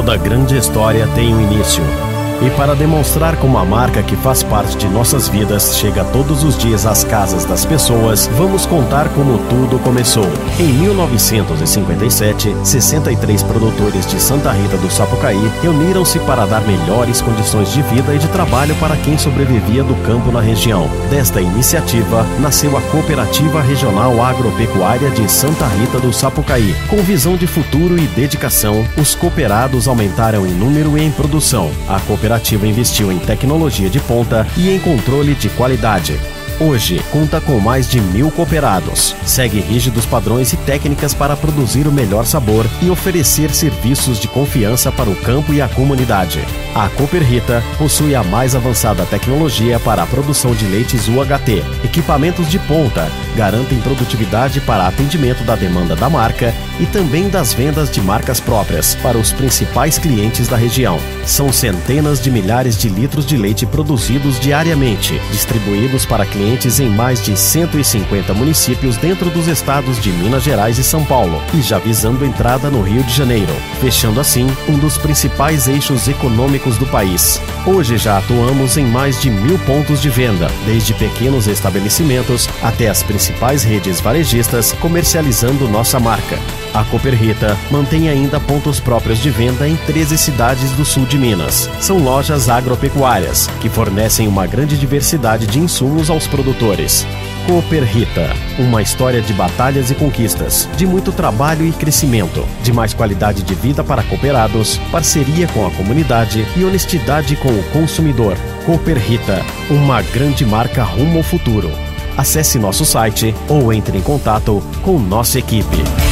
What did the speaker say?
Toda grande história tem um início. E para demonstrar como a marca que faz parte de nossas vidas chega todos os dias às casas das pessoas, vamos contar como tudo começou. Em 1957, 63 produtores de Santa Rita do Sapucaí reuniram-se para dar melhores condições de vida e de trabalho para quem sobrevivia do campo na região. Desta iniciativa, nasceu a Cooperativa Regional Agropecuária de Santa Rita do Sapucaí. Com visão de futuro e dedicação, os cooperados aumentaram em número e em produção. A cooperativa investiu em tecnologia de ponta e em controle de qualidade. Hoje, conta com mais de 1000 cooperados. Segue rígidos padrões e técnicas para produzir o melhor sabor e oferecer serviços de confiança para o campo e a comunidade. A Cooper Rita possui a mais avançada tecnologia para a produção de leites UHT. Equipamentos de ponta garantem produtividade para atendimento da demanda da marca e também das vendas de marcas próprias para os principais clientes da região. São centenas de milhares de litros de leite produzidos diariamente, distribuídos para clientes em mais de 150 municípios dentro dos estados de Minas Gerais e São Paulo, e já visando entrada no Rio de Janeiro, fechando assim um dos principais eixos econômicos do país. Hoje já atuamos em mais de 1000 pontos de venda, desde pequenos estabelecimentos até as principais redes varejistas, comercializando nossa marca. A Cooper Rita mantém ainda pontos próprios de venda em 13 cidades do sul de Minas. São lojas agropecuárias, que fornecem uma grande diversidade de insumos aos produtores. Cooper Rita, uma história de batalhas e conquistas, de muito trabalho e crescimento, de mais qualidade de vida para cooperados, parceria com a comunidade e honestidade com o consumidor. Cooper Rita, uma grande marca rumo ao futuro. Acesse nosso site ou entre em contato com nossa equipe.